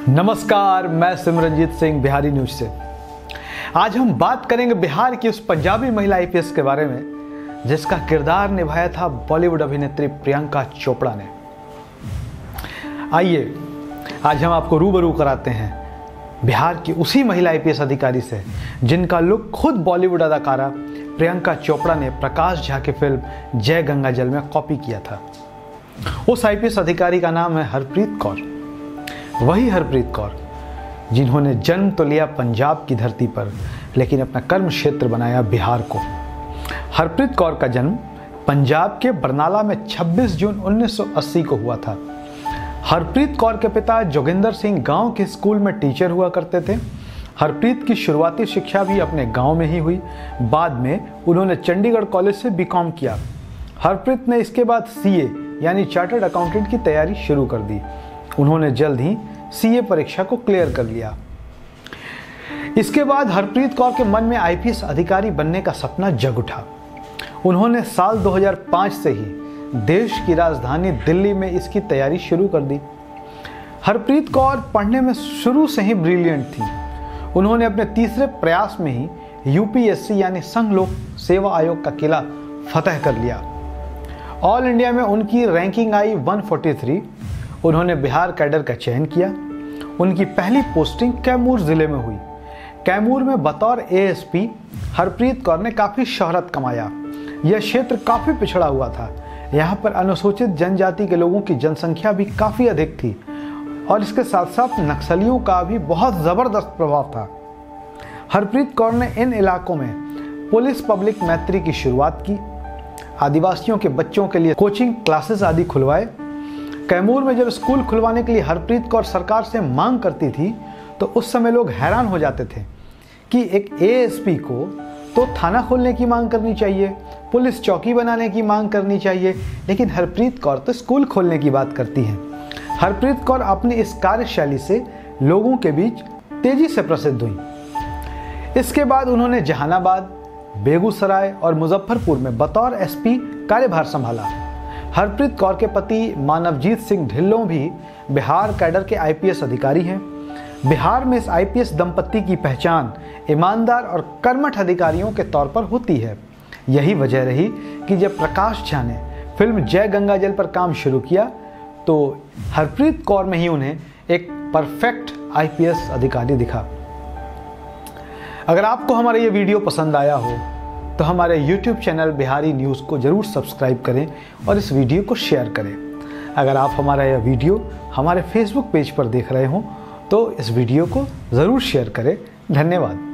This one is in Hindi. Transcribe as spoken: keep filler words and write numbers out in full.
नमस्कार, मैं सिमरनजीत सिंह बिहारी न्यूज से। आज हम बात करेंगे बिहार की उस पंजाबी महिला आई पी एस के बारे में जिसका किरदार निभाया था बॉलीवुड अभिनेत्री प्रियंका चोपड़ा ने। आइए आज हम आपको रूबरू कराते हैं बिहार की उसी महिला आई पी एस अधिकारी से जिनका लुक खुद बॉलीवुड अदाकारा प्रियंका चोपड़ा ने प्रकाश झा की फिल्म जय गंगाजल में कॉपी किया था। उस आई पी एस अधिकारी का नाम है हरप्रीत कौर। वही हरप्रीत कौर जिन्होंने जन्म तो लिया पंजाब की धरती पर, लेकिन अपना कर्म क्षेत्र बनाया बिहार को। हरप्रीत कौर का जन्म पंजाब के बरनाला में छब्बीस जून उन्नीस सौ अस्सी को हुआ था। हरप्रीत कौर के पिता जोगिंदर सिंह गांव के स्कूल में टीचर हुआ करते थे। हरप्रीत की शुरुआती शिक्षा भी अपने गांव में ही हुई। बाद में उन्होंने चंडीगढ़ कॉलेज से बी कॉम किया। हरप्रीत ने इसके बाद सी ए यानी चार्टर्ड अकाउंटेंट की तैयारी शुरू कर दी। उन्होंने जल्द ही सी ए परीक्षा को क्लियर कर लिया। इसके बाद हरप्रीत कौर के मन में आई पी एस अधिकारी बनने का सपना जग उठा। उन्होंने साल दो हज़ार पाँच से ही देश की राजधानी दिल्ली में इसकी तैयारी शुरू कर दी। हरप्रीत कौर पढ़ने में शुरू से ही ब्रिलियंट थी। उन्होंने अपने तीसरे प्रयास में ही यू पी एस सी यानी संघ लोक सेवा आयोग का किला फतह कर लिया। ऑल इंडिया में उनकी रैंकिंग आई एक सौ तैंतालीस। उन्होंने बिहार कैडर का चयन किया। उनकी पहली पोस्टिंग कैमूर जिले में हुई। कैमूर में बतौर A S P Harpreet Kaur ने काफ़ी शोहरत कमाया। यह क्षेत्र काफ़ी पिछड़ा हुआ था। यहाँ पर अनुसूचित जनजाति के लोगों की जनसंख्या भी काफ़ी अधिक थी और इसके साथ साथ नक्सलियों का भी बहुत ज़बरदस्त प्रभाव था। हरप्रीत कौर ने इन इलाकों में पुलिस पब्लिक मैत्री की शुरुआत की। आदिवासियों के बच्चों के लिए कोचिंग क्लासेस आदि खुलवाए। कैमूर में जब स्कूल खुलवाने के लिए हरप्रीत कौर सरकार से मांग करती थी तो उस समय लोग हैरान हो जाते थे कि एक ए एस पी को तो थाना खोलने की मांग करनी चाहिए, पुलिस चौकी बनाने की मांग करनी चाहिए, लेकिन हरप्रीत कौर तो स्कूल खोलने की बात करती हैं। हरप्रीत कौर अपनी इस कार्यशैली से लोगों के बीच तेजी से प्रसिद्ध हुई। इसके बाद उन्होंने जहानाबाद, बेगूसराय और मुजफ्फरपुर में बतौर एस पी कार्यभार संभाला। हरप्रीत कौर के पति मानवजीत सिंह ढिल्लों भी बिहार कैडर के आई पी एस अधिकारी हैं। बिहार में इस आई पी एस दंपत्ति की पहचान ईमानदार और कर्मठ अधिकारियों के तौर पर होती है। यही वजह रही कि जब प्रकाश झा ने फिल्म जय गंगाजल पर काम शुरू किया तो हरप्रीत कौर में ही उन्हें एक परफेक्ट आई पी एस अधिकारी दिखा। अगर आपको हमारा ये वीडियो पसंद आया हो तो हमारे यूट्यूब चैनल बिहारी न्यूज़ को ज़रूर सब्सक्राइब करें और इस वीडियो को शेयर करें। अगर आप हमारा यह वीडियो हमारे फेसबुक पेज पर देख रहे हों तो इस वीडियो को ज़रूर शेयर करें। धन्यवाद।